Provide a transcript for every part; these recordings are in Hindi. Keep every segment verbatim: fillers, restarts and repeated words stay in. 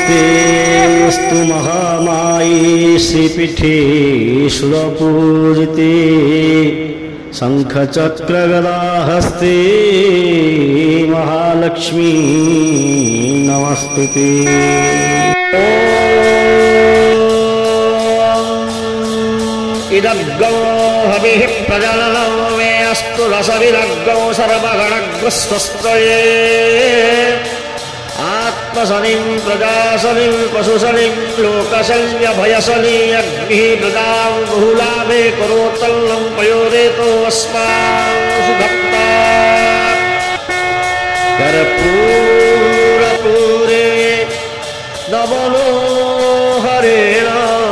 नमस्तेस्तु महामाये श्रीपीठे सुरपूजिते शंखचक्रगदाहस्ते महालक्ष्मी नमस्तुते। इदग्गो हविः प्रजननो मे अस्तु रसविदग्गो सर्वगणग्रस्वस्त्रये आत्मशनिं प्रजाशनिं पशुशनिं लोकशल्यभयशनि अग्निः प्रजां बहुलाभे करोत्तल्लं पयोरेतो अस्मासुभक्ता कर्पूरपूरे नवलोहरेण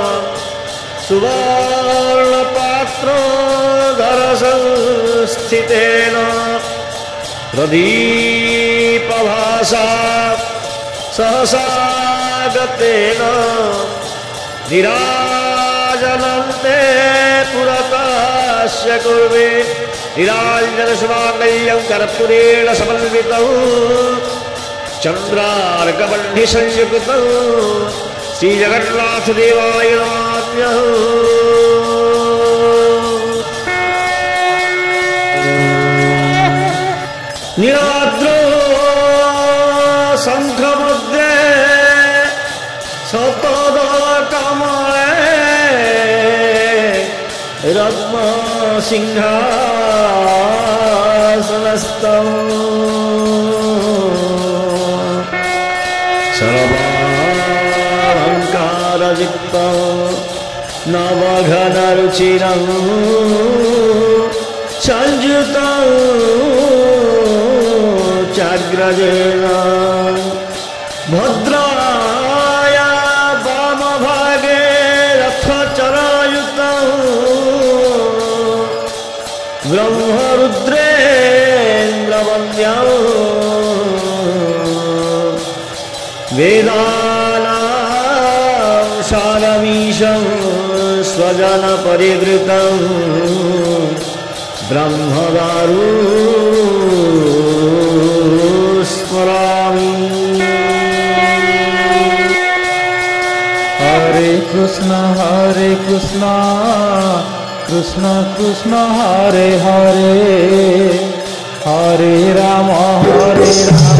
सुवर्णपात्रोदरसंस्थितेन प्रदीपभासा सहसागतेन निराजनन्ते पुरतस्य कुर्वे निराञ्जनसुमाङ्गल्यं कर्पूरेण समन्वितौ चन्द्रार्कवह्निसंयुक्तौ श्रीजगन्नाथदेवाय नमाम्यः। नीलाद्रो शंखमुद्रे शतदलकमले रत्नसिंहासनस्थं सर्वालंकारयुक्तं नवघनरुचिरं संयुतं चाग्रजेन भद्राया वामभागे रथचरायुतं ब्रह्मरुद्रेन्द्रवन्द्यं वेदानां सारमीशं स्वजनपरिवृतं ब्रह्मदारु स्मरामि। हरे कृष्ण हरे कृष्ण कृष्ण कृष्ण हरे हरे हरे राम हरे राम